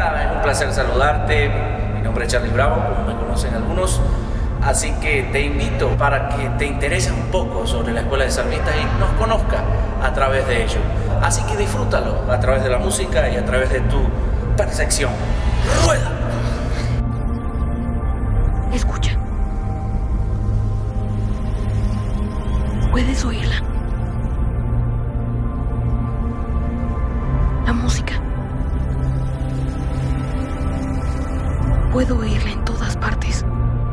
nada, es un placer saludarte. Mi nombre es Charlie Bravo, como me conocen algunos. Así que te invito para que te intereses un poco sobre la Escuela de Salmistas y nos conozcas a través de ello. Así que disfrútalo a través de la música y a través de tu percepción. ¡Rueda! Escucha. Puedes oírla. La música. Puedo oírla en todas partes.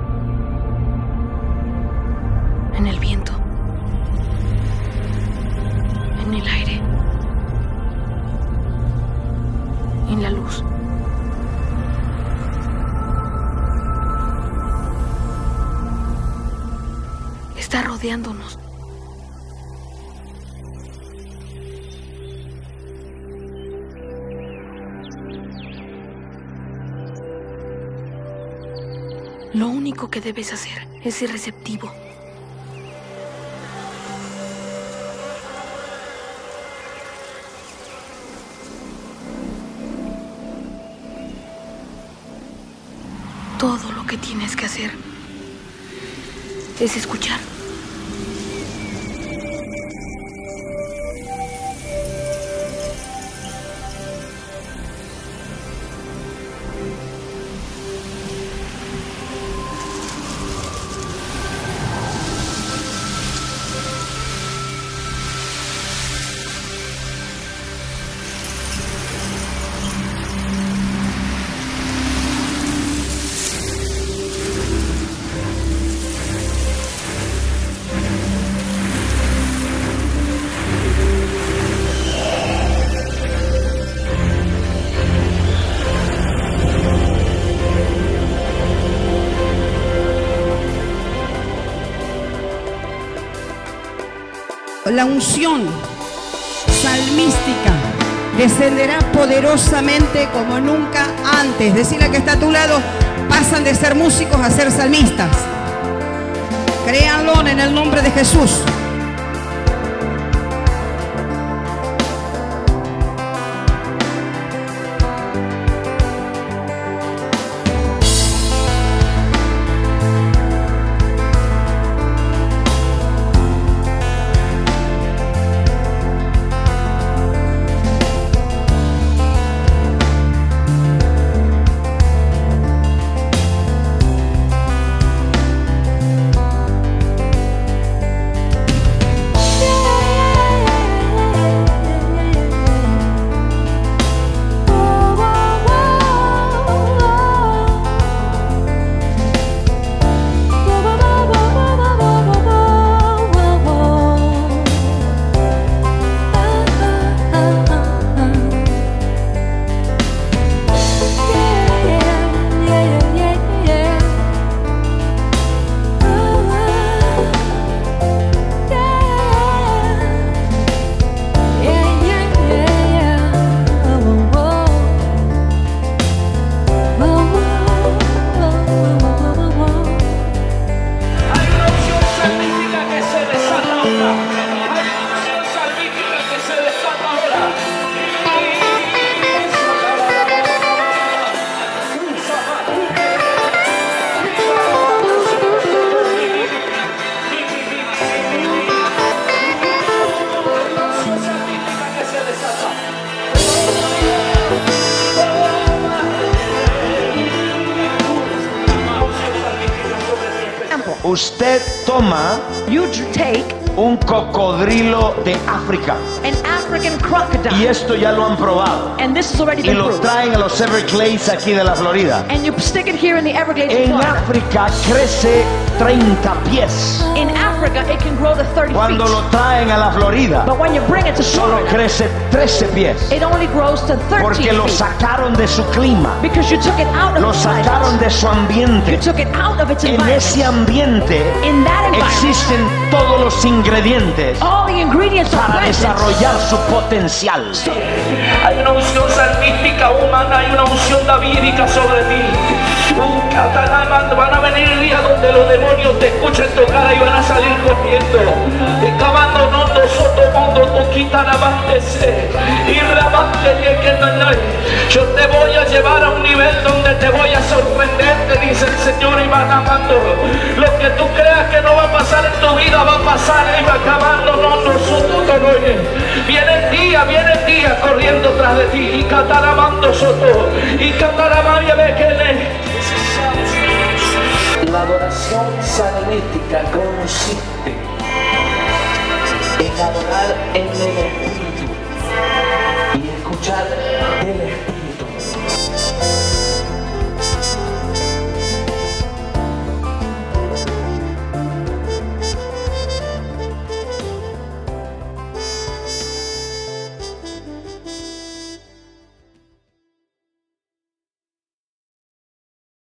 En el viento. En el aire. En la luz. Está rodeándonos. Lo único que debes hacer es ser receptivo. Todo lo que tienes que hacer es escuchar. La unción salmística descenderá poderosamente como nunca antes. Decirle al que está a tu lado, pasan de ser músicos a ser salmistas. Créanlo en el nombre de Jesús. Usted toma un cocodrilo de África. An African crocodile. Y esto ya lo han probado. And this has already Y been lo proved. traen a los Everglades aquí de la Florida. And you stick it here in the Everglades. En Florida. África crece 30 pies. In Africa, it can grow to 30 Cuando feet. lo traen a la Florida, But when you bring it to solo Florida, crece 13 pies. it only grows to 13 Porque lo feet. sacaron de su clima. Because you took it out of Lo its sacaron environment. de su ambiente. You took it out of its En environment. ese ambiente In that environment, existen todos los ingredientes all the ingredients are para present. desarrollar su potencial. Hay una unción salmística humana, hay una unción davídica sobre ti. Van a venir días donde donde los demonios te escuchen tu cara y van a salir corriendo. Y cavando no nosotros mundo tu quitan abastece. Y rabante que no hay. Yo te voy a llevar a un nivel donde te voy a sorprender, te dice el Señor, y van amando. Lo que tú creas que no va a pasar en tu vida va a pasar y va acabando no nosotros te oye. Viene el día corriendo tras de ti y cataramando soto y cataramaya ve que la adoración salvífica consiste en adorar en el Espíritu y escuchar el Espíritu.